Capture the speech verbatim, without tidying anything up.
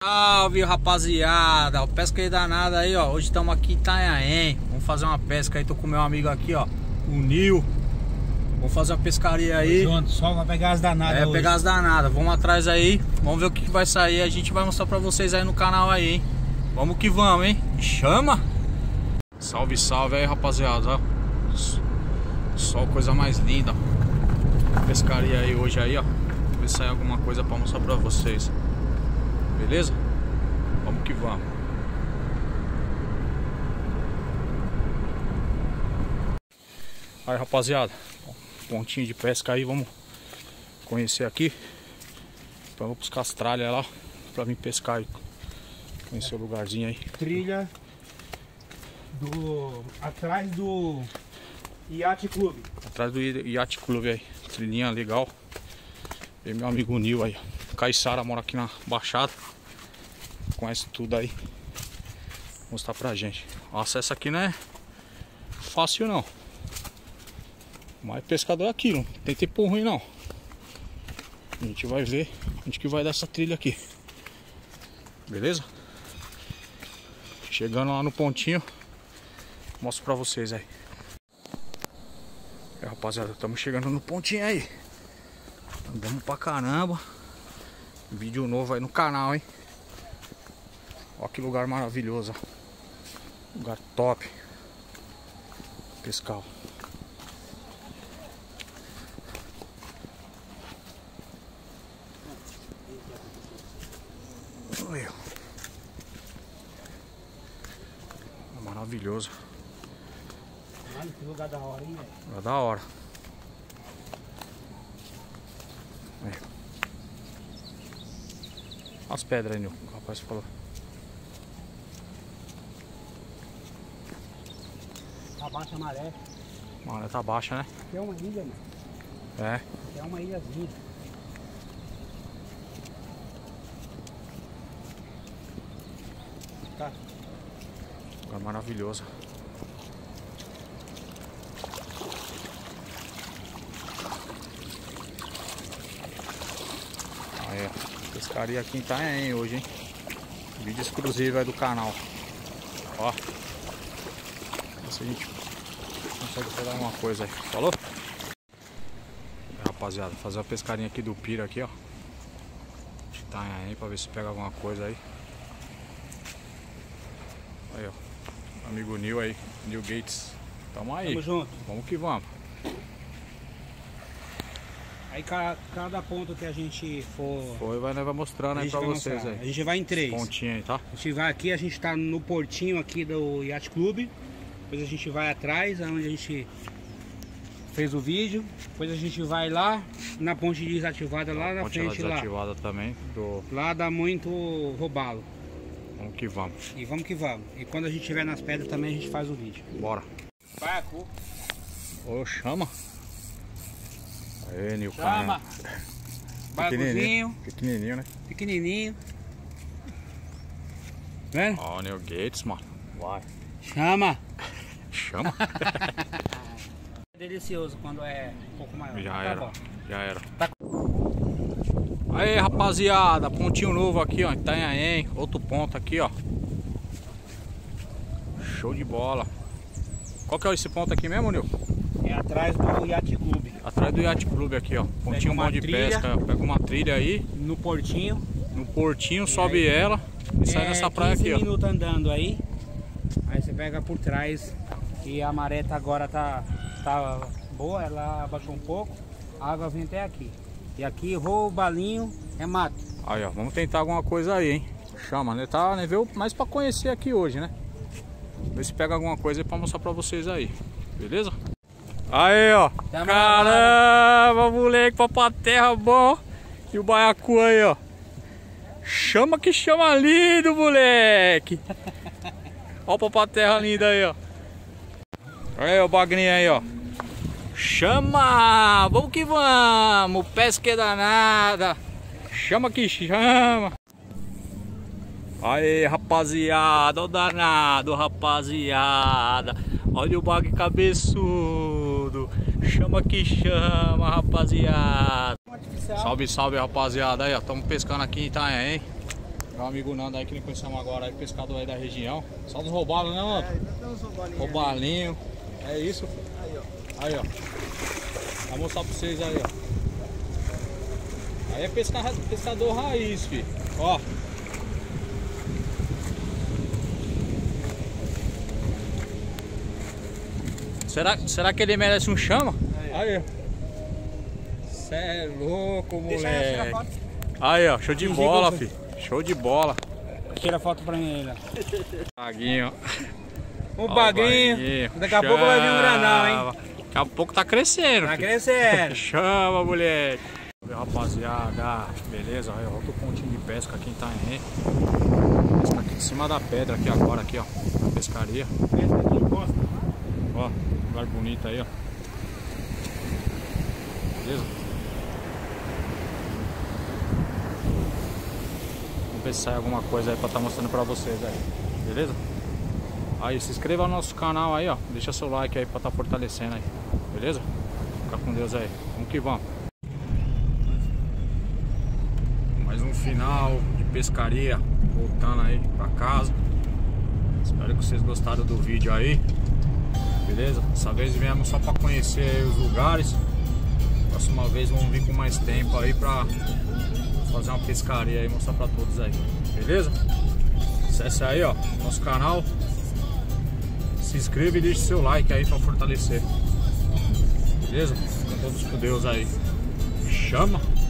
Salve, rapaziada, pesca aí danada aí, ó. Hoje estamos aqui em Itanhaém. Vamos fazer uma pesca aí, tô com meu amigo aqui, ó, o Nil. Vamos fazer uma pescaria aí. Junto, só pra pegar as danadas. É, hoje. pegar as danadas. Vamos atrás aí, vamos ver o que, que vai sair. A gente vai mostrar pra vocês aí no canal aí, hein. Vamos que vamos, hein. Chama! Salve, salve aí, rapaziada. Só coisa mais linda. Pescaria aí hoje aí, ó. Ver se sai alguma coisa pra mostrar pra vocês. Beleza? Vamos que vamos. Aí, rapaziada, pontinho de pesca aí, vamos conhecer aqui. Então vou buscar as tralhas lá pra vir pescar aí. Conhecer o lugarzinho aí. Trilha do atrás do Yacht Club. Atrás do Yacht Club aí. Trilhinha legal. E meu amigo Nil aí. Caissara mora aqui na Baixada. Conhece tudo aí. Vou mostrar pra gente. O acesso aqui não é fácil não. Mas pescador é aquilo. Não tem tempo ruim não. A gente vai ver onde que vai dar essa trilha aqui. Beleza? Chegando lá no pontinho, mostro pra vocês aí. É, rapaziada, estamos chegando no pontinho aí. Andamos pra caramba. Vídeo novo aí no canal, hein? Olha que lugar maravilhoso. Lugar top. Pescar. Olha. Maravilhoso. Mano, que lugar da hora, hein, velho? Lugar da hora. Aí. As pedras aí, Nil. O rapaz falou. Tá baixa a maré. A maré tá baixa, né? Aqui é uma ilha, mano. É. Aqui é uma ilhazinha. Tá. Lugar maravilhoso. Aí, ó. Pescaria aqui em Itanhaém hoje, hein? Vídeo exclusivo aí do canal. Ó. Ver se a gente consegue pegar alguma coisa aí. Falou? É, rapaziada, fazer uma pescarinha aqui do Pira aqui, ó. De Itanhaém pra ver se pega alguma coisa aí. Aí, ó. Amigo Nil aí. Nil Gates. Tamo aí. Tamo junto. Vamos que vamos. Aí cada, cada ponto que a gente for... Foi, vai, vai mostrando aí pra vocês mostrar. aí. A gente vai em três. Pontinho aí, tá? A gente vai aqui, a gente tá no portinho aqui do Yacht Club. Depois a gente vai atrás, onde a gente fez o vídeo. Depois a gente vai lá na ponte desativada, lá na ponte frente lá. desativada também. Do... Lá dá muito robalo. Vamos que vamos. E vamos que vamos. E quando a gente estiver nas pedras também a gente faz o vídeo. Bora. Barco. Ô, chama. Aí, Nil, Chama. Barcozinho. Pequenininho, né? Pequenininho. Vendo? Ó, o Nil Gates, mano. Vai. Chama. Chama. É delicioso quando é um pouco maior. Já Tá era. bom. Já era. Tá. Aí, rapaziada. Pontinho novo aqui, ó. Itanhaém. Outro ponto aqui, ó. Show de bola. Qual que é esse ponto aqui mesmo, Nil? É atrás do Yacht Club. Atrás do Yacht Club aqui, ó. Pontinho bom de trilha. pesca. Pega uma trilha aí. No portinho. No portinho, sobe aí, ela e sai é nessa praia aqui, ó. quinze minutos andando aí. Aí você pega por trás. E a maré tá, agora tá, tá boa, ela abaixou um pouco. A água vem até aqui. E aqui roubalinho é mato. Aí, ó, vamos tentar alguma coisa aí, hein? Chama, né? Tá, né? Veio mais pra conhecer aqui hoje, né? Ver se pega alguma coisa aí pra mostrar pra vocês aí. Beleza? Aí, ó. Tamo Caramba, moleque, papo terra bom. E o baiacu aí, ó. Chama que chama lindo, moleque. Ó o papo terra lindo aí, ó. Aí, ó, o bagrinho aí, ó. Chama! Vamos que vamos! Pesca danada! Chama que chama! Aí, rapaziada, ó o danado, rapaziada. Olha o bag cabeçudo. Chama que chama, rapaziada. Salve, salve, rapaziada. Aí, ó, estamos pescando aqui em Itanhaém. Meu amigo Nando aí que nem conhecemos agora, aí, pescador aí da região. Só dos roubados, né, mano? É, ainda tem uns roubalinhos. Roubalinho. É isso. Aí, ó. Aí, ó. Vou mostrar pra vocês aí, ó. Aí é pesca, pescador raiz, filho. Ó. Será, será que ele merece um chama? Aí, ó. Cê é louco, Deixa aí, tira a moleque. foto. Aí, ó. Show de Fingi bola, que eu- filho. Show de bola. Tira a foto pra mim aí, ó. Baguinho. Um Ó, o bagrinho. baguinho. Daqui a pouco vai vir um granão, hein? Chama. Daqui a pouco tá crescendo. Tá filho. crescendo. Chama, moleque. Rapaziada, beleza? Olha outro pontinho de pesca aqui em Itanhaém. Pesca aqui em cima da pedra aqui agora, aqui ó, na pescaria. Pesca aqui em Costa. Ó, lugar bonito aí, ó. Beleza? Vamos ver se sai alguma coisa aí pra estar mostrando pra vocês aí. Beleza? Aí, se inscreva no nosso canal aí, ó. Deixa seu like aí pra estar fortalecendo aí. Beleza? Fica com Deus aí. Vamos que vamos. Mais um final de pescaria. Voltando aí pra casa. Espero que vocês gostaram do vídeo aí. Beleza? Dessa vez viemos só pra conhecer aí os lugares. Próxima vez vamos vir com mais tempo aí pra fazer uma pescaria aí, mostrar pra todos aí. Beleza? Acesse aí, ó, nosso canal. Se inscreva e deixe seu like aí pra fortalecer. Beleza? Fiquem todos com Deus aí. Chama!